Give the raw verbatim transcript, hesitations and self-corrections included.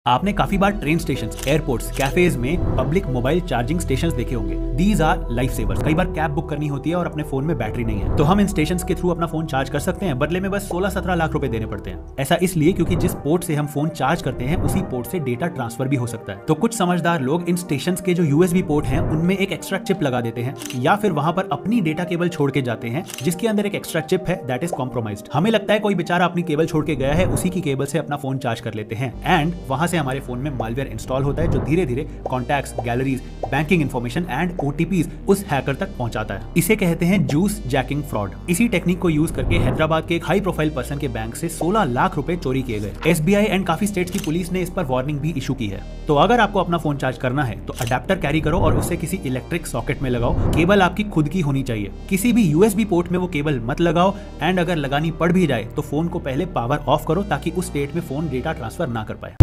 आपने काफी बार ट्रेन स्टेशन, एयरपोर्ट्स, कैफेज में पब्लिक मोबाइल चार्जिंग स्टेशंस देखे होंगे। These are life savers. कई बार कैब बुक करनी होती है और अपने फोन में बैटरी नहीं है, तो हम इन स्टेशंस के थ्रू अपना फोन चार्ज कर सकते हैं। बदले में बस सोलह सत्रह लाख रुपए देने पड़ते हैं। ऐसा इसलिए क्योंकि जिस पोर्ट से हम फोन चार्ज करते हैं उसी पोर्ट से डेटा ट्रांसफर भी हो सकता है। तो कुछ समझदार लोग इन स्टेशंस के जो यूएसबी पोर्ट हैं उनमें एक एक्स्ट्रा चिप लगा देते हैं, या फिर वहां पर अपनी डेटा केबल छोड़ के जाते हैं जिसके अंदर एक एक्स्ट्रा चिप है दैट इज कॉम्प्रोमाइज्ड। हमें लगता है कोई बेचारा अपनी केबल छोड़ के गया है, उसी की केबल से अपना फोन चार्ज कर लेते हैं एंड वहां से हमारे फोन में मालवेयर इंस्टॉल होता है जो धीरे धीरे contacts, galleries, banking information and OTPs उस हैकर तक पहुंचाता है। इसे कहते हैं जूस जैकिंग फ्रॉड। इसी टेक्निक को यूज करके हैदराबाद के एक हाई प्रोफाइल पर्सन के बैंक से सोलह लाख रुपए चोरी किए गए। एसबीआई एंड काफी स्टेट्स की पुलिस ने इस पर वार्निंग भी इशू की है। तो अगर आपको अपना फोन चार्ज करना है तो अडेप्टर कैरी करो और उसे किसी इलेक्ट्रिक सॉकेट में लगाओ। केबल आपकी खुद की होनी चाहिए। किसी भी यूएसबी पोर्ट में वो केबल मत लगाओ एंड अगर लगानी पड़ भी जाए तो फोन को पहले पावर ऑफ करो ताकि उस स्टेट में फोन डेटा ट्रांसफर ना कर पाए।